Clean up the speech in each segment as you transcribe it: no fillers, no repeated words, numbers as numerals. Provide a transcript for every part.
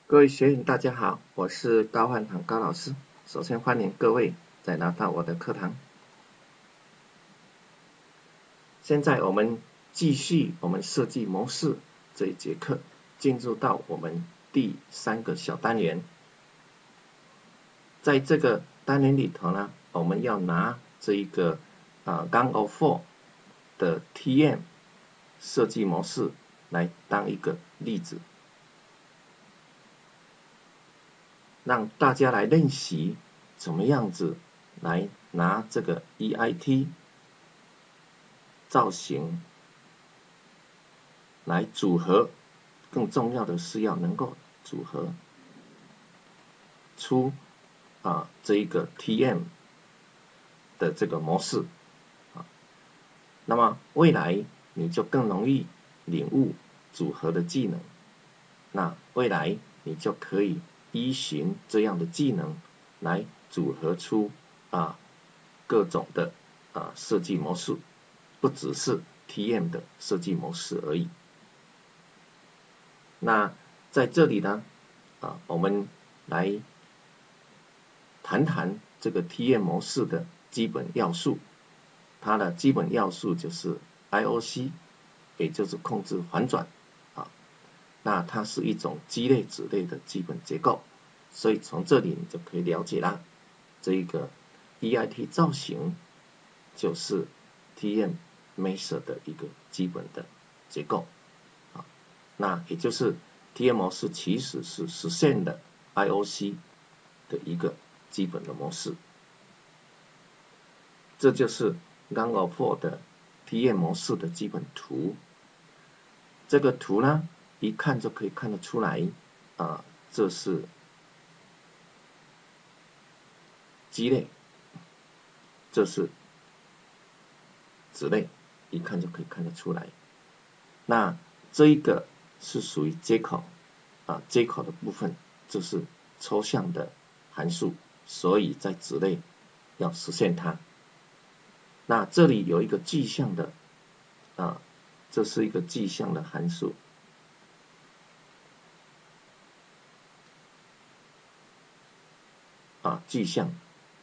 各位学员大家好，我是高焕堂高老师。首先欢迎各位再来到我的课堂。现在我们继续我们设计模式这一节课，进入到我们第3个小单元。在这个单元里头呢，我们要拿这一个Gang of 4的 TM 设计模式来当一个例子，让大家来练习怎么样子来拿这个 EIT 造型来组合，更重要的是要能够组合出这一个 TM 的这个模式那么未来你就更容易领悟组合的技能，那未来你就可以依循这样的技能来组合出各种的设计模式，不只是 TM 的设计模式而已。那在这里呢我们来谈谈这个 TM 模式的基本要素。它的基本要素就是 IOC， 也就是控制环转那它是一种基类子类的基本结构，所以从这里你就可以了解啦，这一个 EIT 造型就是 TM Maser 的一个基本的结构那也就是 TM 模式其实是实现了 IOC 的一个基本的模式，这就是 Gang of 4的 TM 模式的基本图。这个图呢，一看就可以看得出来这是基类，这是子类，一看就可以看得出来。那这一个是属于接口接口的部分，这是抽象的函数，所以在子类要实现它。那这里有一个具象的这是一个具象的函数具象，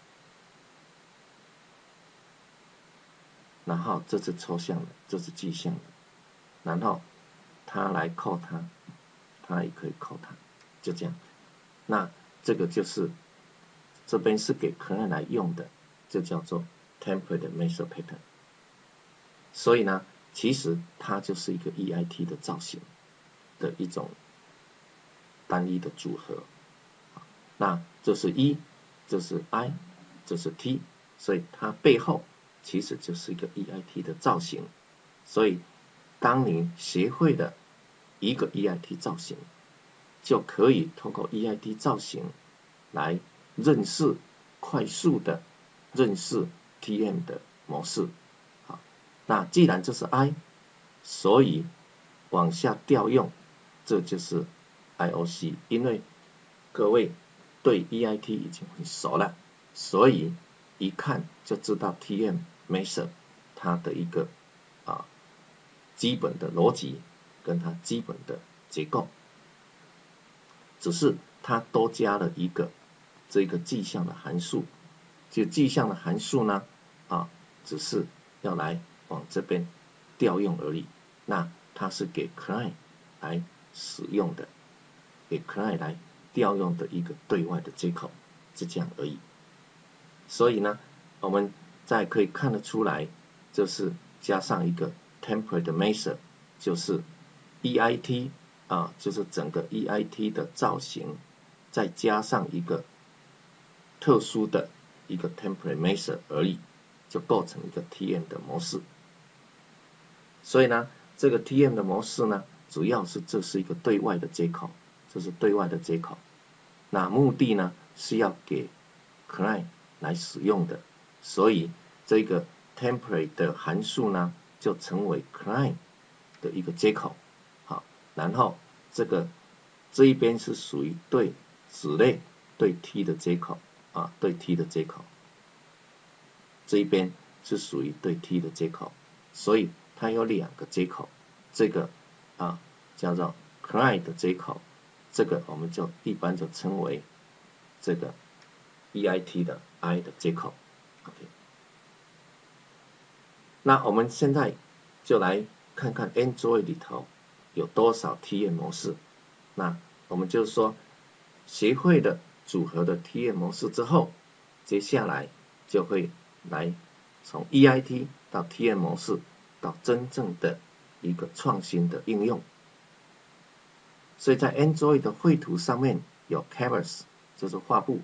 然后这是抽象的，这是具象的，然后它来扣它也可以扣它，就这样。那这个就是这边是给 client 来用的，就叫做 template measure pattern。所以呢，其实它就是一个 EIT 的造型的一种单一的组合。那这是 E， 这是 I， 这是 T， 所以它背后其实就是一个 EIT 的造型。所以当你学会了一个 EIT 造型，就可以通过 EIT 造型来快速的认识 TM 的模式。那既然这是 I， 所以往下调用，这就是 IOC。因为各位对 EIT 已经很熟了，所以一看就知道 TM Maser 它的一个基本的逻辑跟它基本的结构，只是它多加了一个这个具象的函数。就具象的函数呢只是要来往这边调用而已，那它是给 client 来使用的，给 client 来调用的一个对外的接口，是这样而已。所以呢，我们再可以看得出来，就是加上一个 template measure， 就是 EIT 就是整个 EIT 的造型，再加上一个特殊的一个 template measure 而已，就构成一个 TM 的模式。所以呢，这个 TM 的模式呢，主要是这是一个对外的接口，这是对外的接口。那目的呢，是要给 client 来使用的，所以这个 template 的函数呢，就成为 client 的一个接口。好，然后这一边是属于对子类对 T 的接口对 T 的接口，这一边是属于对 T 的接口，所以它有2个接口，这个叫做 client 的接口， 这个我们就一般就称为这个 EIT 的 I 的接口。OK， 那我们现在就来看看 Android 里头有多少 TM 模式。那我们就是说，学会了组合的 TM 模式之后，接下来就会来从 EIT 到 TM 模式到真正的一个创新的应用。所以在 Android 的绘图上面有 Canvas， 就是画布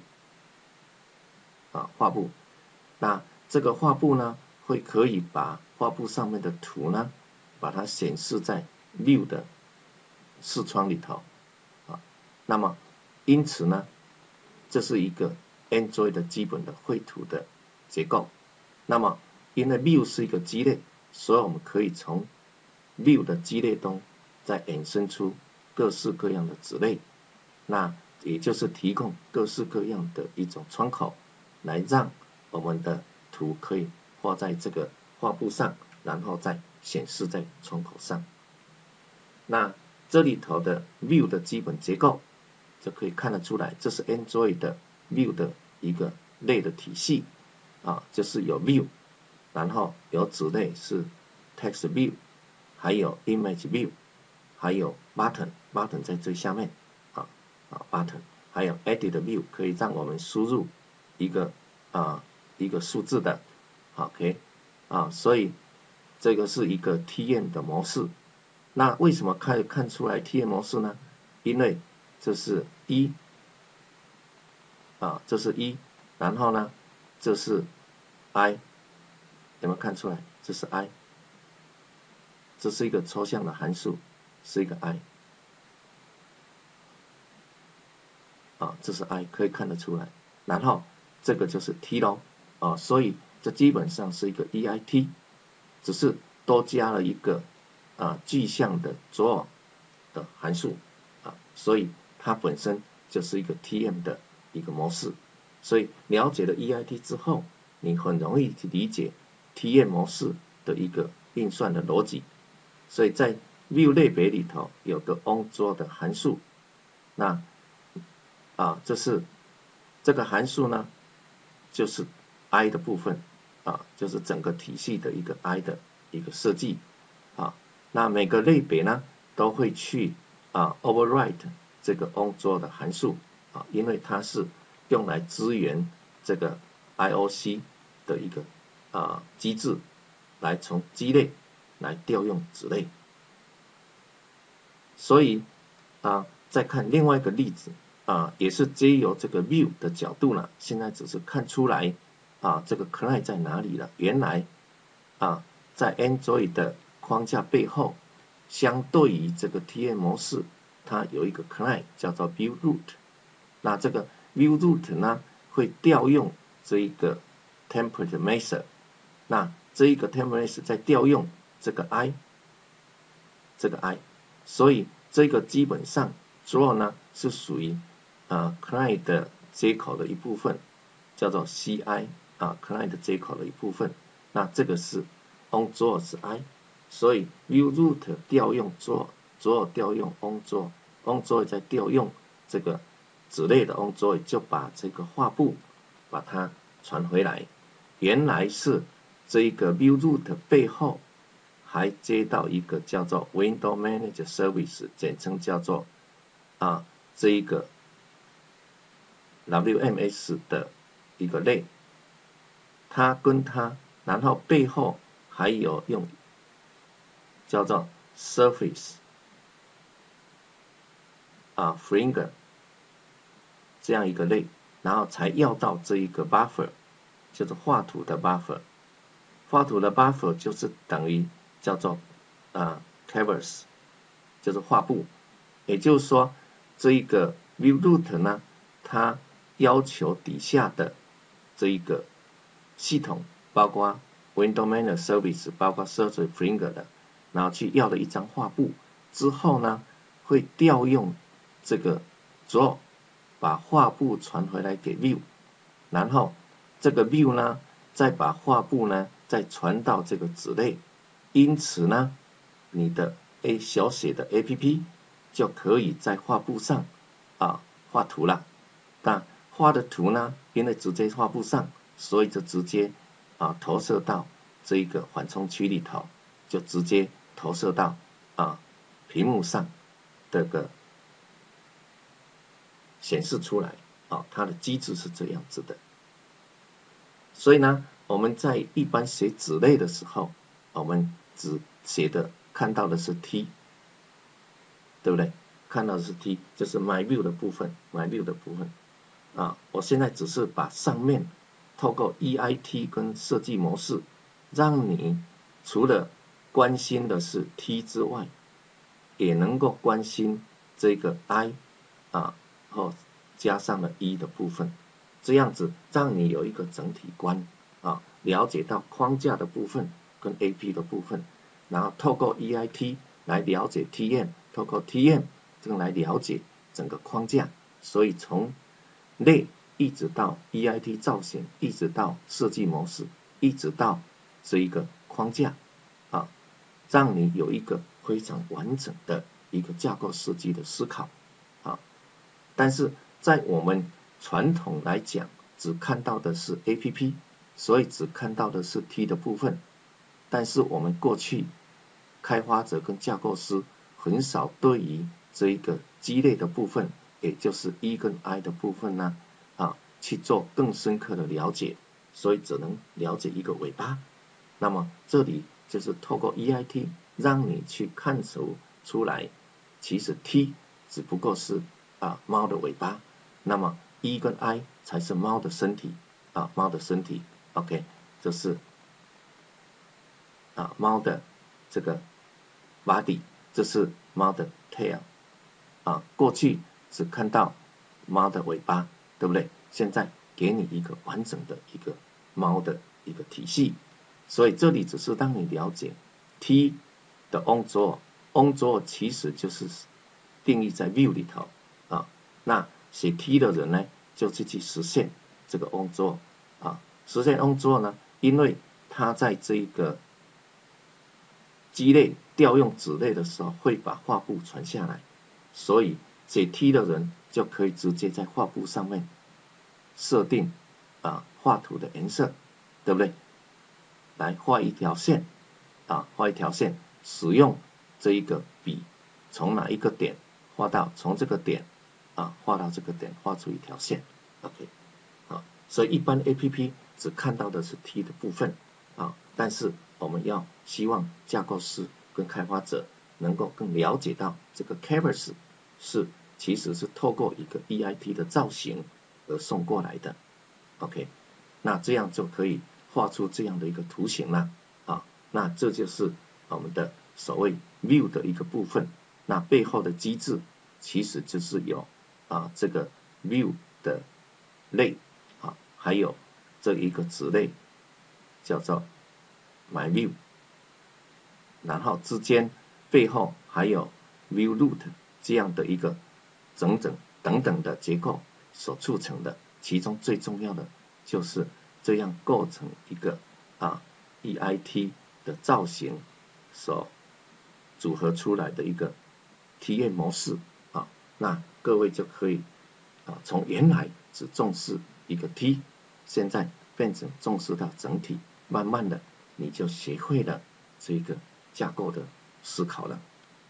画布。那这个画布呢，可以把画布上面的图呢，把它显示在 View 的视窗里头那么因此呢，这是一个 Android 的基本的绘图的结构。那么因为 View 是一个基类，所以我们可以从 View 的基类中再衍生出各式各样的子类，那也就是提供各式各样的一种窗口，来让我们的图可以画在这个画布上，然后再显示在窗口上。那这里头的 View 的基本结构就可以看得出来，这是 Android 的 View 的一个类的体系就是有 View， 然后有子类是 Text View， 还有 Image View， 还有 Button 在最下面Button， 还有 Edit View 可以让我们输入一个数字的 OK 所以这个是一个 TM 的模式。那为什么可以看出来 TM 模式呢？因为这是这是然后呢这是 I， 有没有看出来？这是 I， 这是一个抽象的函数，是一个 I， 这是 I， 可以看得出来。然后这个就是 T 咯所以这基本上是一个 EIT， 只是多加了一个具象的 draw 的函数所以它本身就是一个 TM 的一个模式。所以了解了 EIT 之后，你很容易去理解 TM 模式的一个运算的逻辑。所以在 View 类别里头有个 onDraw 的函数，那这个函数呢，就是 I 的部分就是整个体系的一个 I 的一个设计那每个类别呢都会去override 这个 onDraw 的函数因为它是用来支援这个 IOC 的一个机制，来从基类来调用子类。所以再看另外一个例子也是藉由这个 View 的角度呢，现在只是看出来这个 client 在哪里了。原来在 Android 的框架背后，相对于这个 TM 模式，它有一个 client 叫做 View Root。那这个 View Root 呢，会调用这一个 Template Method。那这一个 Template Method 在调用这个 I， 所以这个基本上 Draw 呢是属于client 的接口的一部分，叫做 CI client 接口的一部分。那这个是 onDraw 是 I， 所以 View Root 调用 Draw 调用 onDraw 再调用这个子类的 onDraw 就把这个画布把它传回来。原来是这一个 View Root 背后还接到一个叫做 Window Manager Service， 简称叫做这一个 WMS 的一个类，它跟它，然后背后还有用叫做 Surface Flinger 这样一个类，然后才要到这一个 Buffer， 就是画图的 Buffer。画图的 Buffer 就是等于叫做Canvas， 就是画布。也就是说，这一个 View Root 呢，它要求底下的这一个系统，包括 Window Manager Service， 包括 Surface Flinger 的，然后去要了一张画布之后呢，会调用这个 Draw 把画布传回来给 View， 然后这个 View 呢，再把画布呢再传到这个子类，因此呢，你的小写的 APP 就可以在画布上画图了。那画的图呢，因为直接画布上，所以就直接投射到这一个缓冲区里头，就直接投射到屏幕上这个显示出来。它的机制是这样子的。所以呢，我们在一般写子类的时候，我们只写的看到的是 T， 对不对？看到的是 T， 就是 MyView 的部分 ，MyView 的部分。我现在只是把上面透过 EIT 跟设计模式，让你除了关心的是 T 之外，也能够关心这个 I 后加上了 E 的部分，这样子让你有一个整体观了解到框架的部分跟 AP 的部分，然后透过 EIT 来了解 TM， 透过 TM 这个来了解整个框架，所以从类一直到 EIT 造型，一直到设计模式，一直到这一个框架让你有一个非常完整的一个架构设计的思考但是在我们传统来讲，只看到的是 APP， 所以只看到的是 T 的部分。但是我们过去开发者跟架构师很少对于这一个基类的部分，也就是 E 跟 I 的部分呢去做更深刻的了解，所以只能了解一个尾巴。那么这里就是透过 EIT 让你去看出来，其实 T 只不过是猫的尾巴，那么 E 跟 I 才是猫的身体猫的身体 OK， 这是猫的这个 body， 这是猫的 tail 过去只看到猫的尾巴，对不对？现在给你一个完整的一个猫的一个体系，所以这里只是让你了解 T 的 on draw 其实就是定义在 view 里头那写 T 的人呢，就去实现这个 on draw实现 on draw 呢，因为他在这个基类调用子类的时候，会把画布传下来，所以写 T 的人就可以直接在画布上面设定画图的颜色，对不对？来画一条线画一条线，使用这一个笔，从哪一个点画到从这个点画到这个点，画出一条线 OK 所以一般 APP 只看到的是 T 的部分但是我们要希望架构师跟开发者能够更了解到这个 canvas 其实是透过一个 EIT 的造型而送过来的 OK， 那这样就可以画出这样的一个图形了那这就是我们的所谓 view 的一个部分，那背后的机制其实就是有这个 view 的类还有这一个子类叫做 MyView， 然后之间背后还有 ViewRoot 这样的一个等等的结构所促成的，其中最重要的就是这样构成一个EIT 的造型所组合出来的一个体验模式那各位就可以从原来只重视一个 T， 现在变成重视到整体，慢慢的你就学会了这个架构的思考了。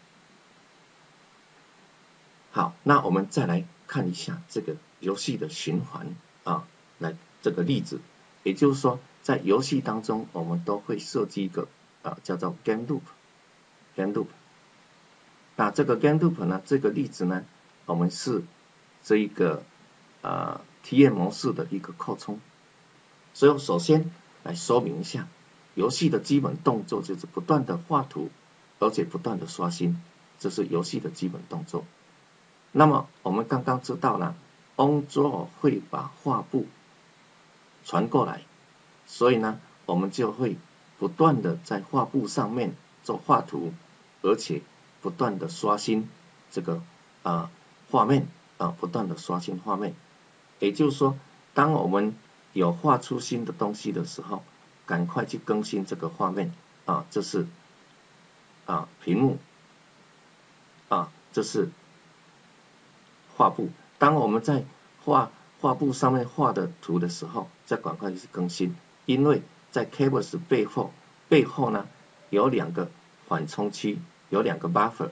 好，那我们再来看一下这个游戏的循环来这个例子，也就是说在游戏当中我们都会设计一个叫做 game loop， 那这个 game loop 呢，这个例子呢，我们是这一个体验模式的一个扩充，所以首先来说明一下游戏的基本动作就是不断的画图，而且不断的刷新，这是游戏的基本动作。那么我们刚刚知道了 on draw 会把画布传过来，所以呢我们就会不断的在画布上面做画图，而且不断的刷新这个画面不断的刷新画面，也就是说当我们有画出新的东西的时候，赶快去更新这个画面这是屏幕这是画布。当我们在画布上面画的图的时候，再赶快去更新，因为在 Canvas 背后呢有2个缓冲区，有2个 buffer，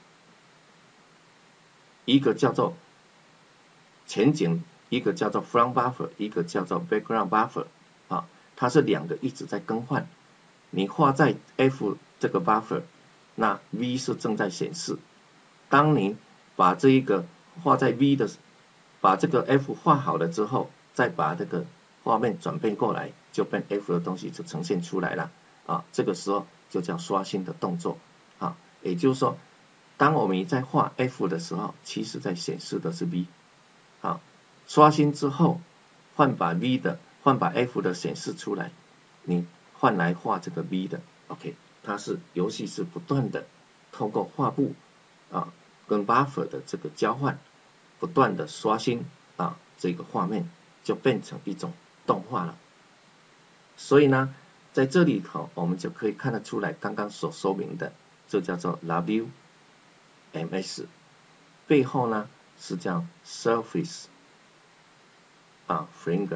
一个叫做前景，一个叫做 front buffer， 一个叫做 background buffer， 啊，它是2个一直在更换。你画在 F 这个 buffer， 那 V 是正在显示。当你把这一个画在 V 的，把这个 F 画好了之后，再把这个画面转变过来，就变 F 的东西就呈现出来了啊。这个时候就叫刷新的动作啊。也就是说，当我们在画 F 的时候，其实在显示的是 V 啊。刷新之后，换把 F 的显示出来，你换来画这个 V 的 ，OK， 它是游戏是不断的通过画布啊跟 buffer 的这个交换，不断的刷新啊，这个画面就变成一种动画了。所以呢，在这里头我们就可以看得出来，刚刚所说明的，这叫做 WMS， 背后呢是叫 Surface Flinger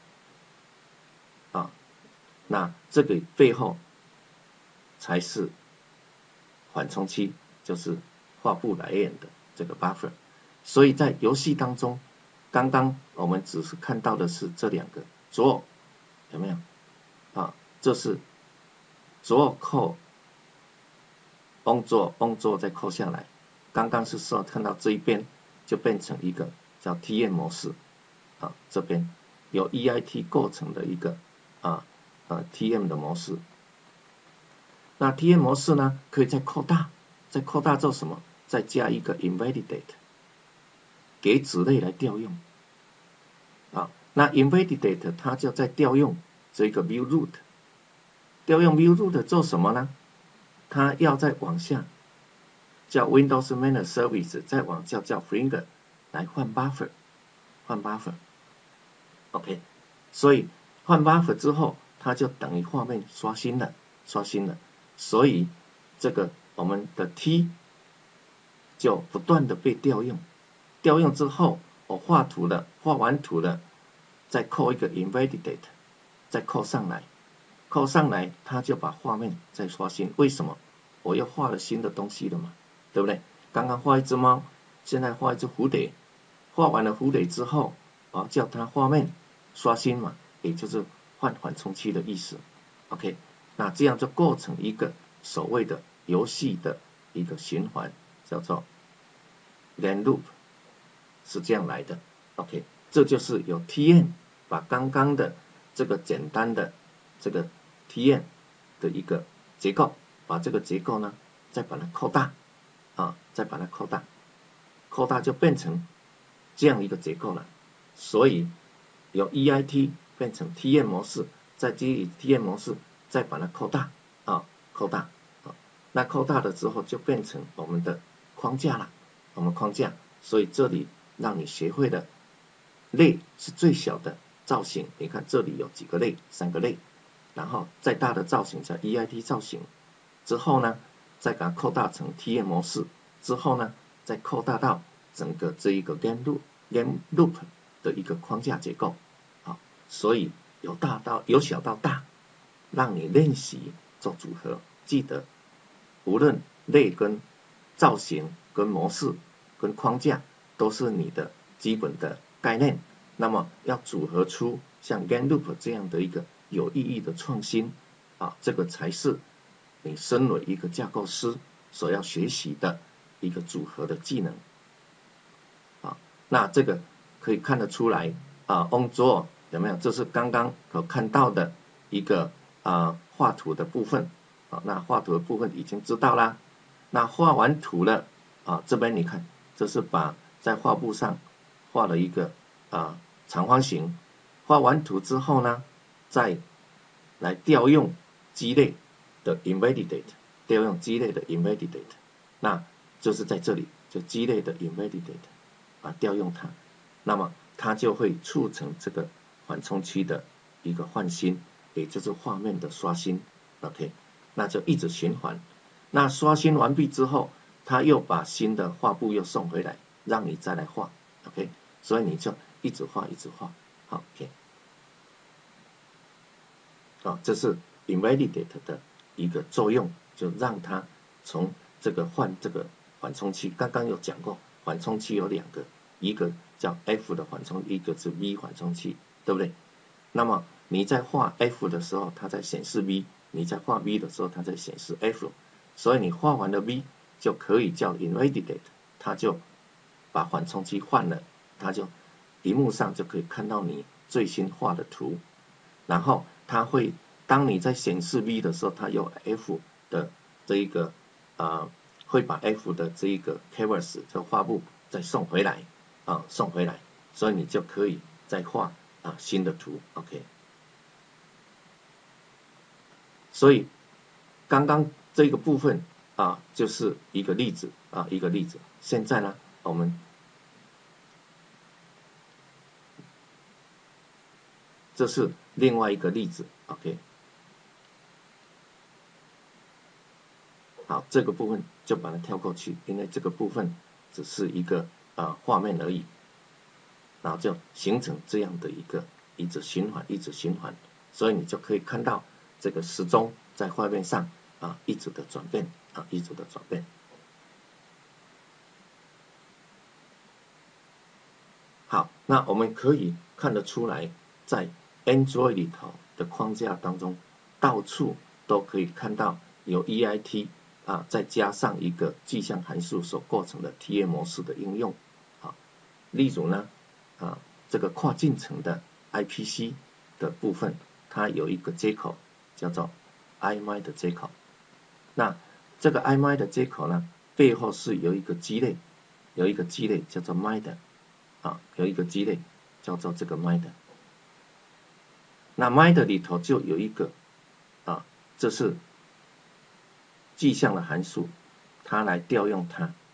啊，那这个背后才是缓冲期，就是画布来源的这个 buffer。所以在游戏当中，刚刚我们只是看到的是这2个左，有没有啊？这是左扣 on 左再扣下来。刚刚是说看到这一边就变成一个叫 TM 模式啊，这边由 EIT 构成的一个TM 的模式。那 TM 模式呢，可以再扩大做什么？再加一个 invalidate， 给子类来调用啊。那 invalidate 它就在调用这个 view root， 调用 view root 做什么呢？它要再往下叫 Windows Managed Service， 再往叫 Flinger 来换 buffer。OK， 所以换 buffer 之后，它就等于画面刷新了。所以这个我们的 T 就不断的被调用之后，我画完图了，再扣一个 invalidate， 再扣上来，它就把画面再刷新。为什么？我又画了新的东西了嘛，对不对？刚刚画一只猫，现在画一只蝴蝶，画完了蝴蝶之后，我叫它画面刷新嘛，也就是换缓冲期的意思。OK， 那这样就构成一个所谓的游戏的一个循环，叫做 Game Loop， 是这样来的。OK， 这就是有 TM 把刚刚的这个简单的这个 TM 的一个结构，把这个结构呢再把它扩大扩大就变成这样一个结构了。所以由 EIT 变成 TM 模式，再基于 TM 模式再把它扩大那扩大了之后就变成我们的框架了，所以这里让你学会的类是最小的造型，你看这里有几个类，3个类，然后再大的造型叫 EIT 造型，之后呢再把它扩大成 TM 模式，之后呢再扩大到整个这一个 Game Loop 的一个框架结构。好，所以由小到大，让你练习做组合。记得无论类跟造型跟模式跟框架都是你的基本的概念，那么要组合出像 Game Loop 这样的一个有意义的创新这个才是你身为一个架构师所要学习的一个组合的技能。那这个可以看得出来on 左有没有？这是刚刚所看到的一个画图的部分。那画图的部分已经知道啦。那画完图了这边你看，这是把在画布上画了一个长方形。画完图之后呢，再来调用鸡类的 invalidate， 那就是在这里就鸡类的 invalidate调用它，那么它就会促成这个缓冲期的一个换新，也就是画面的刷新。OK， 那就一直循环。那刷新完毕之后，它又把新的画布又送回来，让你再来画。 OK， 所以你就一直画一直画，好 OK， 这是 invalidate 的一个作用，就让它从这个换这个缓冲器，刚刚有讲过，缓冲器有两个，一个叫 F 的缓冲，一个是 V 缓冲器，对不对？那么你在画 F 的时候，它在显示 V， 你在画 V 的时候，它在显示 F， 所以你画完了 V 就可以叫 invalidate， 它就把缓冲器换了，它就屏幕上就可以看到你最新画的图，然后它会当你在显示 V 的时候，它有 F 的这一个会把 F 的这一个 canvas 这画布再送回来送回来，所以你就可以再画新的图 OK。所以刚刚这个部分就是一个例子一个例子。现在呢，我们这是另外一个例子 OK。好，这个部分就把它跳过去，因为这个部分只是一个画面而已，然后就形成这样的一个一直循环，一直循环，所以你就可以看到这个时钟在画面上一直的转变一直的转变。好，那我们可以看得出来，在 Android 里头的框架当中，到处都可以看到有 EIT再加上一个具象函数所构成的 TM 模式的应用。例如呢这个跨进程的 IPC 的部分，它有一个接口叫做 IMI 的接口。那这个 IMI 的接口呢，背后是有一个基类，有一个基类叫做 MIDE有一个基类叫做这个 MIDE。那 MIDE 里头就有一个这是具象的函数，它来调用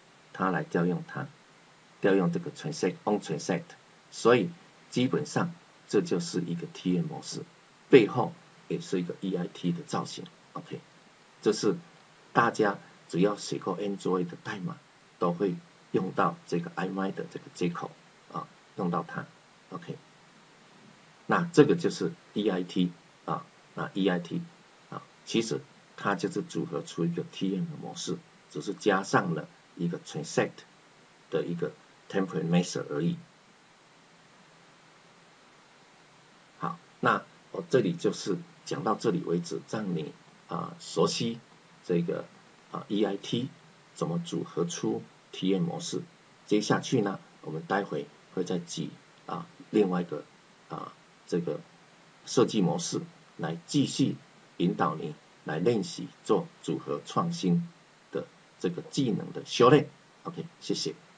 调用这个 transect on transect， 所以基本上这就是一个 TM 模式，背后也是一个 EIT 的造型 OK。 这是大家只要写过 Android 的代码都会用到这个 IMI 的这个接口用到它 OK。 那这个就是 EIT那 EIT其实它就是组合出一个 TM 的模式，只是加上了一个 transect 的一个 template measure 而已。好，那我这里就是讲到这里为止，让你熟悉这个EIT 怎么组合出 TM 模式。接下去呢，我们待会会再举另外一个这个设计模式来继续引导你来练习做组合创新的这个技能的修炼。OK， 谢谢。